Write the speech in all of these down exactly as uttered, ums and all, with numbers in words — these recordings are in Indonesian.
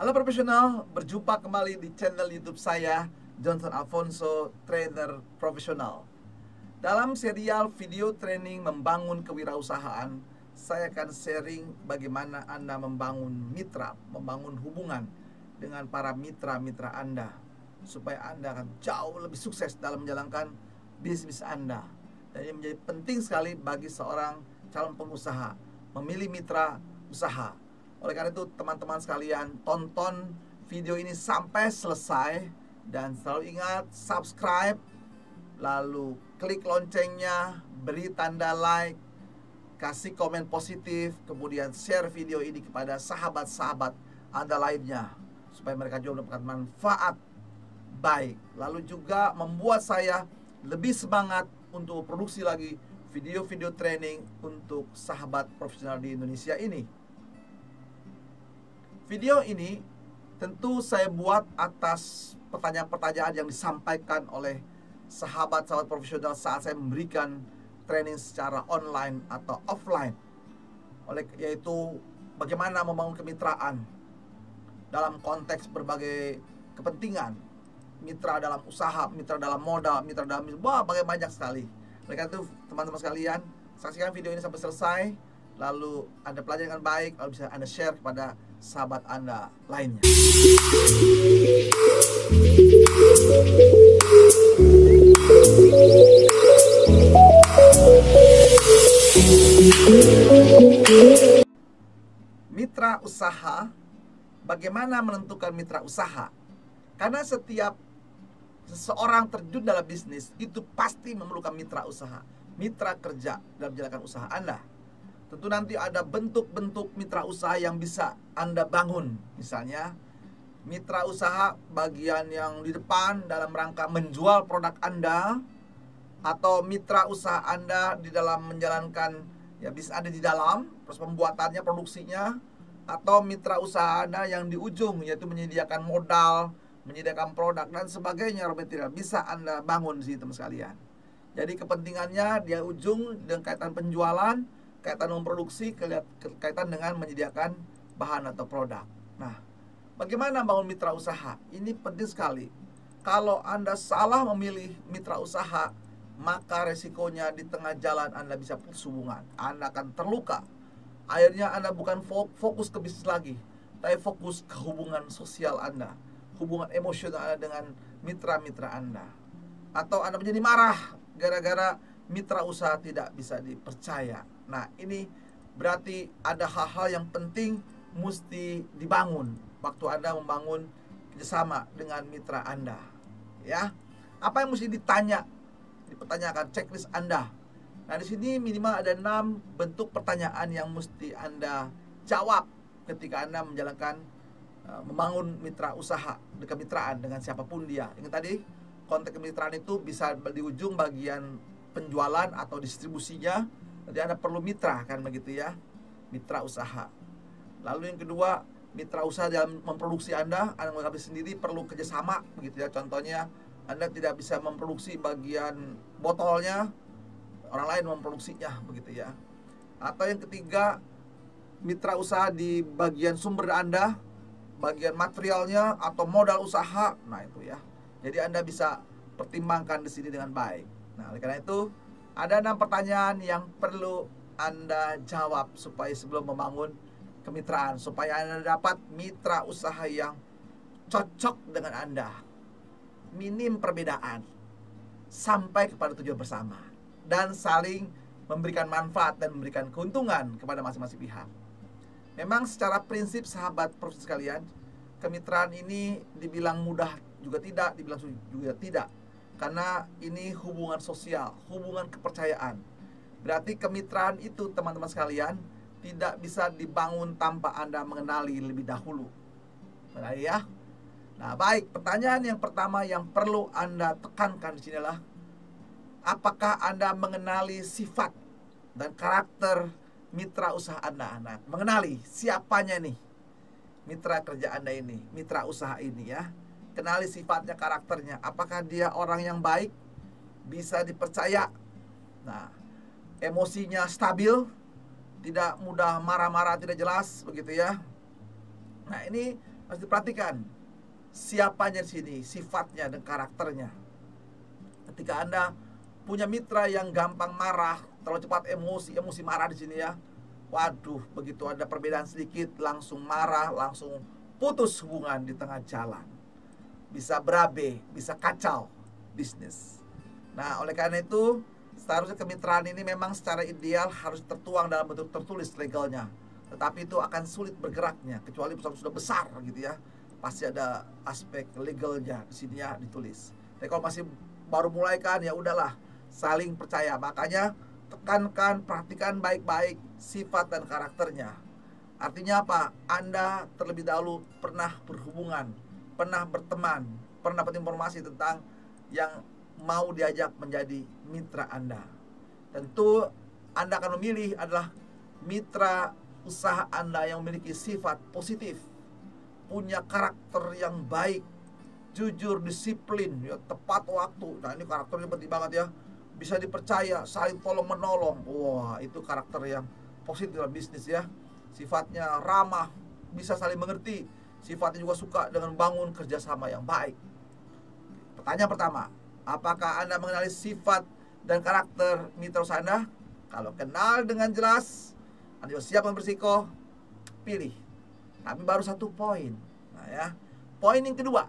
Halo profesional, berjumpa kembali di channel YouTube saya, Johnson Alfonso, trainer profesional. Dalam serial video training membangun kewirausahaan, saya akan sharing bagaimana Anda membangun mitra, membangun hubungan dengan para mitra-mitra Anda, supaya Anda akan jauh lebih sukses dalam menjalankan bisnis Anda. Dan ini menjadi penting sekali bagi seorang calon pengusaha, memilih mitra usaha. Oleh karena itu teman-teman sekalian, tonton video ini sampai selesai. Dan selalu ingat, subscribe, lalu klik loncengnya, beri tanda like, kasih komen positif, kemudian share video ini kepada sahabat-sahabat Anda lainnya, supaya mereka juga mendapatkan manfaat baik. Lalu juga membuat saya lebih semangat untuk produksi lagi video-video training untuk sahabat profesional di Indonesia ini. Video ini tentu saya buat atas pertanyaan-pertanyaan yang disampaikan oleh sahabat-sahabat profesional saat saya memberikan training secara online atau offline, oleh yaitu bagaimana membangun kemitraan dalam konteks berbagai kepentingan, mitra dalam usaha, mitra dalam modal, mitra dalam wah bagaimana banyak sekali. Oleh karena itu teman-teman sekalian, saksikan video ini sampai selesai, lalu Anda pelajari dengan baik, lalu bisa Anda share kepada sahabat Anda lainnya. Mitra usaha, bagaimana menentukan mitra usaha? Karena setiap seseorang terjun dalam bisnis itu pasti memerlukan mitra usaha, mitra kerja dalam menjalankan usaha Anda. Tentu nanti ada bentuk-bentuk mitra usaha yang bisa Anda bangun. Misalnya, mitra usaha bagian yang di depan dalam rangka menjual produk Anda, atau mitra usaha Anda di dalam menjalankan ya bisnis Anda di dalam, terus pembuatannya, produksinya, atau mitra usaha Anda yang di ujung, yaitu menyediakan modal, menyediakan produk dan sebagainya, raw material, bisa Anda bangun di situ teman sekalian. Jadi kepentingannya di ujung dengan kaitan penjualan, kaitan memproduksi, kaitan dengan menyediakan bahan atau produk. Nah, bagaimana bangun mitra usaha? Ini penting sekali. Kalau Anda salah memilih mitra usaha, maka resikonya di tengah jalan Anda bisa putus hubungan. Anda akan terluka. Akhirnya Anda bukan fokus ke bisnis lagi, tapi fokus ke hubungan sosial Anda, hubungan emosional Anda dengan mitra-mitra Anda. Atau Anda menjadi marah gara-gara mitra usaha tidak bisa dipercaya. Nah, ini berarti ada hal-hal yang penting mesti dibangun waktu Anda membangun kerjasama dengan mitra Anda. Ya, apa yang mesti ditanya, dipertanyakan checklist Anda. Nah, di sini minimal ada enam bentuk pertanyaan yang mesti Anda jawab ketika Anda menjalankan uh, membangun mitra usaha, kemitraan dengan siapapun dia. Ingat tadi, konteks kemitraan itu bisa di ujung bagian penjualan atau distribusinya. Jadi Anda perlu mitra, kan begitu ya, mitra usaha. Lalu yang kedua, mitra usaha dalam memproduksi Anda, Anda mengambil sendiri perlu kerjasama, begitu ya. Contohnya, Anda tidak bisa memproduksi bagian botolnya, orang lain memproduksinya, begitu ya. Atau yang ketiga, mitra usaha di bagian sumber Anda, bagian materialnya atau modal usaha. Nah itu ya. Jadi Anda bisa pertimbangkan di sini dengan baik. Nah, oleh karena itu ada enam pertanyaan yang perlu Anda jawab supaya sebelum membangun kemitraan, supaya Anda dapat mitra usaha yang cocok dengan Anda, minim perbedaan, sampai kepada tujuan bersama, dan saling memberikan manfaat dan memberikan keuntungan kepada masing-masing pihak. Memang secara prinsip sahabat profesional sekalian, kemitraan ini dibilang mudah juga tidak, dibilang sulit juga tidak. Karena ini hubungan sosial, hubungan kepercayaan. Berarti kemitraan itu teman-teman sekalian tidak bisa dibangun tanpa Anda mengenali lebih dahulu. Benar ya? Nah, baik, pertanyaan yang pertama yang perlu Anda tekankan di sini adalah, apakah Anda mengenali sifat dan karakter mitra usaha Anda? Nah, mengenali siapanya nih mitra kerja Anda ini, mitra usaha ini ya. Kenali sifatnya, karakternya. Apakah dia orang yang baik, bisa dipercaya, nah, emosinya stabil, tidak mudah marah-marah tidak jelas, begitu ya. Nah, ini Harus diperhatikan siapanya di sini, sifatnya dan karakternya. Ketika Anda punya mitra yang gampang marah, terlalu cepat emosi, emosi marah di sini ya. Waduh, begitu ada perbedaan sedikit langsung marah, langsung putus hubungan di tengah jalan. Bisa berabe, bisa kacau bisnis. Nah, oleh karena itu seharusnya kemitraan ini memang secara ideal harus tertuang dalam bentuk tertulis legalnya. Tetapi itu akan sulit bergeraknya kecuali perusahaan sudah besar gitu ya. Pasti ada aspek legalnya di sini ya ditulis. Tapi kalau masih baru mulai kan ya udahlah, saling percaya. Makanya tekankan, perhatikan baik-baik sifat dan karakternya. Artinya apa? Anda terlebih dahulu pernah berhubungan, pernah berteman, pernah dapat informasi tentang yang mau diajak menjadi mitra Anda. Tentu Anda akan memilih adalah mitra usaha Anda yang memiliki sifat positif, punya karakter yang baik, jujur, disiplin, ya, tepat waktu. Nah, ini karakternya penting banget ya. Bisa dipercaya, saling tolong menolong. Wah, itu karakter yang positif dalam bisnis ya. Sifatnya ramah, bisa saling mengerti. Sifatnya juga suka dengan bangun kerjasama yang baik. Pertanyaan pertama, apakah Anda mengenali sifat dan karakter mitra usaha Anda? Kalau kenal dengan jelas, Anda juga siap berisiko, pilih. Tapi baru satu poin. Nah ya, poin yang kedua,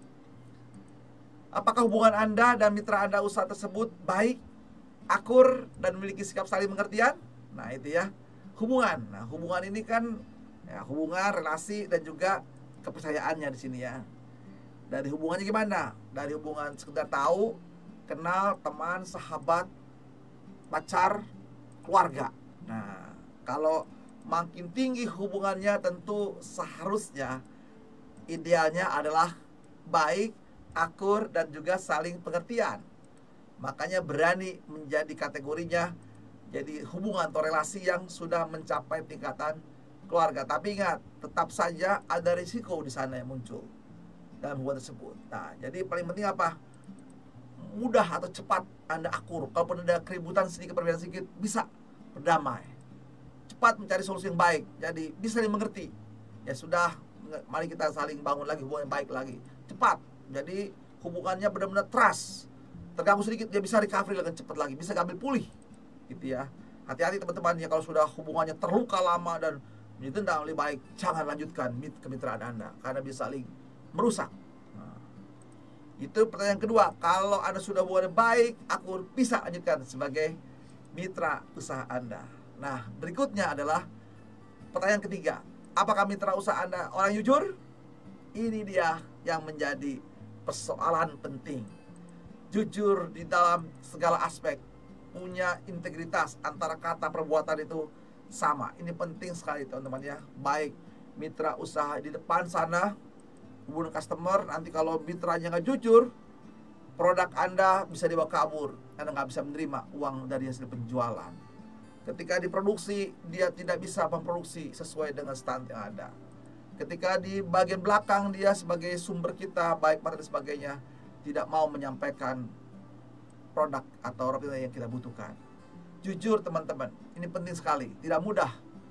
apakah hubungan Anda dan mitra Anda usaha tersebut baik, akur, dan memiliki sikap saling pengertian? Nah itu ya, hubungan. Nah hubungan ini kan ya, hubungan, relasi, dan juga kepercayaannya di sini ya. Dari hubungannya gimana? Dari hubungan sekedar tahu, kenal, teman, sahabat, pacar, keluarga. Nah kalau makin tinggi hubungannya tentu seharusnya idealnya adalah baik, akur, dan juga saling pengertian. Makanya berani menjadi kategorinya jadi hubungan atau relasi yang sudah mencapai tingkatan keluarga. Tapi ingat, tetap saja ada risiko di sana yang muncul dalam hubungan tersebut. Nah, jadi paling penting apa? Mudah atau cepat Anda akur. Kalaupun ada keributan sedikit, perbedaan sedikit, bisa berdamai. Cepat mencari solusi yang baik. Jadi bisa dimengerti. Ya sudah, mari kita saling bangun lagi hubungan yang baik lagi. Cepat. Jadi hubungannya benar-benar trust. Terganggu sedikit dia bisa recovery dengan cepat lagi, bisa ambil pulih. Gitu ya. Hati-hati teman-teman ya, kalau sudah hubungannya terluka lama dan ditendang, lebih baik jangan lanjutkan kemitraan Anda karena bisa saling merusak. Nah, itu pertanyaan kedua. Kalau Anda sudah hubungan baik, akur, bisa lanjutkan sebagai mitra usaha Anda. Nah, berikutnya adalah pertanyaan ketiga. Apakah mitra usaha Anda orang jujur? Ini dia yang menjadi persoalan penting. Jujur di dalam segala aspek, punya integritas antara kata perbuatan itu sama. Ini penting sekali teman-teman ya. Baik mitra usaha di depan sana, hubungan customer, nanti kalau mitranya nggak jujur, produk Anda bisa dibawa kabur. Anda nggak bisa menerima uang dari hasil penjualan. Ketika diproduksi, dia tidak bisa memproduksi sesuai dengan standar yang ada. Ketika di bagian belakang dia sebagai sumber kita, baik materi dan sebagainya, tidak mau menyampaikan produk atau produk yang kita butuhkan. Jujur teman-teman, ini penting sekali, tidak mudah.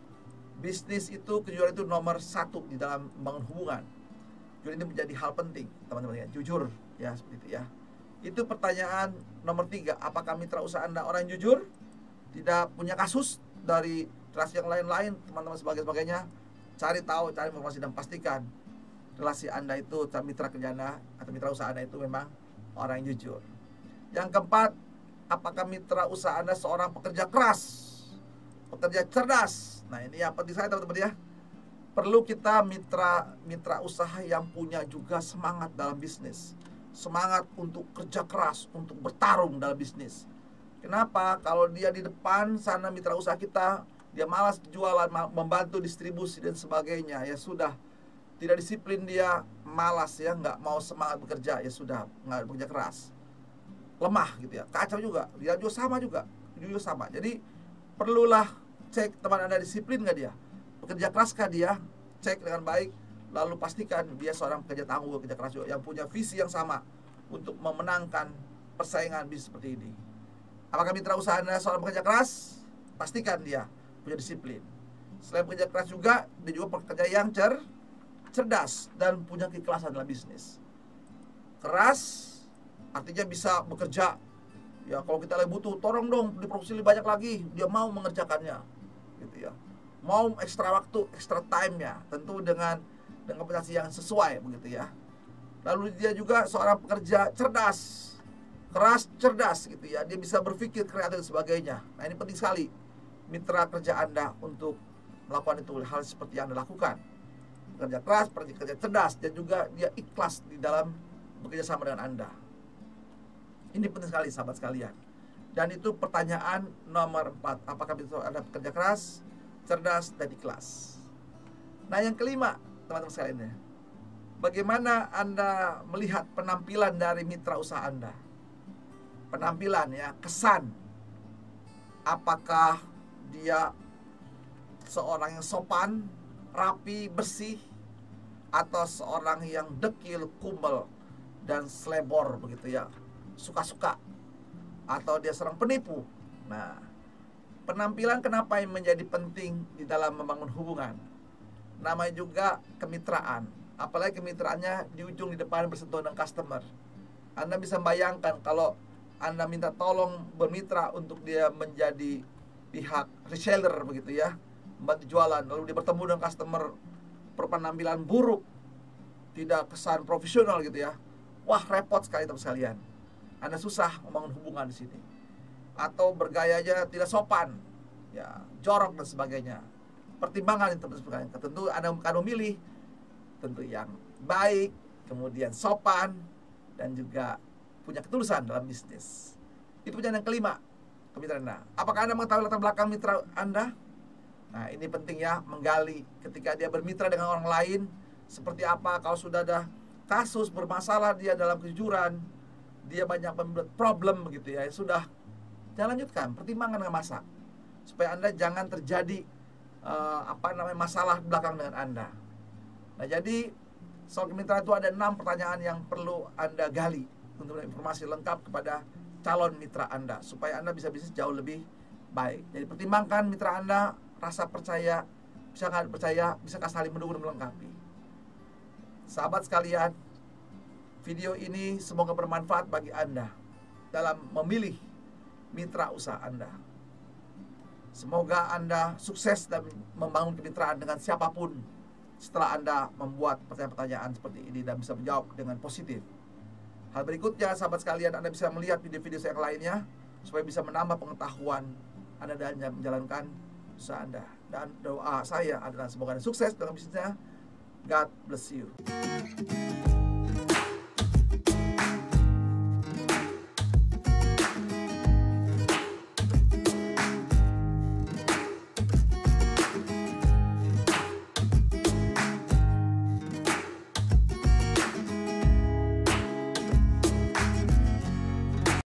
Bisnis itu, kejujuran itu nomor satu di dalam membangun hubungan. Jujur ini menjadi hal penting teman-teman ya, jujur ya seperti itu ya. Itu pertanyaan nomor tiga, apakah mitra usaha Anda orang yang jujur? Tidak punya kasus dari relasi yang lain-lain, teman-teman sebagainya. Cari tahu, cari informasi dan pastikan relasi Anda itu, mitra kerja Anda atau mitra usaha Anda itu memang orang yang jujur. Yang keempat, apakah mitra usaha Anda seorang pekerja keras, pekerja cerdas? Nah ini yang penting sekali teman-teman ya. Perlu kita mitra mitra usaha yang punya juga semangat dalam bisnis, semangat untuk kerja keras, untuk bertarung dalam bisnis. Kenapa? Kalau dia di depan sana mitra usaha kita, dia malas jualan, membantu distribusi dan sebagainya, ya sudah, tidak disiplin dia, malas ya, nggak mau semangat bekerja, ya sudah, nggak bekerja keras, lemah gitu ya, kacau juga, dia juga sama juga, juga sama. Jadi perlulah cek teman Anda disiplin nggak dia, bekerja keraskah dia, cek dengan baik, lalu pastikan dia seorang pekerja tangguh, pekerja keras juga, yang punya visi yang sama untuk memenangkan persaingan bisnis seperti ini. Apakah mitra usaha Anda seorang pekerja keras? Pastikan dia punya disiplin. Selain pekerja keras juga, dia juga pekerja yang cer cerdas, dan punya keikhlasan dalam bisnis. Keras artinya bisa bekerja. Ya, kalau kita lagi butuh, tolong dong diproduksi lebih banyak lagi, dia mau mengerjakannya, gitu ya. Mau ekstra waktu, ekstra time-nya, tentu dengan dengan kompensasi yang sesuai, begitu ya. Lalu dia juga seorang pekerja cerdas, keras cerdas, gitu ya. Dia bisa berpikir kreatif dan sebagainya. Nah, ini penting sekali mitra kerja Anda untuk melakukan itu, hal seperti yang Anda lakukan. Pekerja keras, pekerja cerdas, dan juga dia ikhlas di dalam bekerja sama dengan Anda. Ini penting sekali, sahabat sekalian. Dan itu pertanyaan nomor empat. Apakah itu Anda pekerja keras, cerdas, dan ikhlas? Nah, yang kelima, teman-teman sekalian, ya, bagaimana Anda melihat penampilan dari mitra usaha Anda? Penampilan, ya, kesan. Apakah dia seorang yang sopan, rapi, bersih, atau seorang yang dekil, kumbel, dan selebor, begitu ya, suka-suka, atau dia seorang penipu? Nah, penampilan kenapa yang menjadi penting di dalam membangun hubungan? Namanya juga kemitraan. Apalagi kemitraannya di ujung di depan bersentuhan dengan customer. Anda bisa bayangkan kalau Anda minta tolong bermitra untuk dia menjadi pihak reseller, begitu ya, membantu jualan, lalu dia bertemu dengan customer berpenampilan buruk, tidak kesan profesional, gitu ya. Wah, repot sekali, teman sekalian. Anda susah membangun hubungan di sini. Atau bergayanya tidak sopan, ya, jorok dan sebagainya. Pertimbangan itu, teman sekalian. Tentu Anda akan memilih tentu yang baik, kemudian sopan, dan juga punya ketulusan dalam bisnis. Itu pertanyaan yang kelima, kemitraan Anda. Apakah Anda mengetahui latar belakang mitra Anda? Nah, ini penting ya, menggali ketika dia bermitra dengan orang lain, seperti apa. Kalau sudah ada kasus bermasalah dia dalam kejujuran, dia banyak membuat problem, begitu ya, sudah, jangan lanjutkan, pertimbangan dengan masa, supaya Anda jangan terjadi uh, apa namanya masalah belakang dengan Anda. Nah, jadi soal kemitraan itu ada enam pertanyaan yang perlu Anda gali untuk informasi lengkap kepada calon mitra Anda, supaya Anda bisa bisnis jauh lebih baik. Jadi pertimbangkan mitra Anda, rasa percaya, bisa nggak percaya, bisa saling mendukung dan melengkapi. Sahabat sekalian, video ini semoga bermanfaat bagi Anda dalam memilih mitra usaha Anda. Semoga Anda sukses dan membangun kemitraan dengan siapapun setelah Anda membuat pertanyaan-pertanyaan seperti ini dan bisa menjawab dengan positif. Hal berikutnya, sahabat sekalian, Anda bisa melihat video-video saya yang lainnya supaya bisa menambah pengetahuan Anda dan menjalankan usaha Anda. Dan doa saya adalah semoga Anda sukses dalam bisnisnya. God bless you.